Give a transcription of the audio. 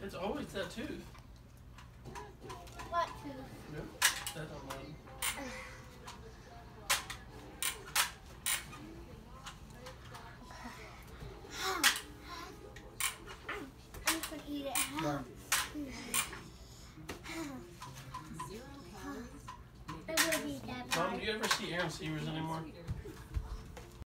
It's always that tooth. What tooth? Yep, that's on mine. I'm just gonna eat it. Yeah. I will eat that Mom, part. do you ever see Aaron Severs anymore?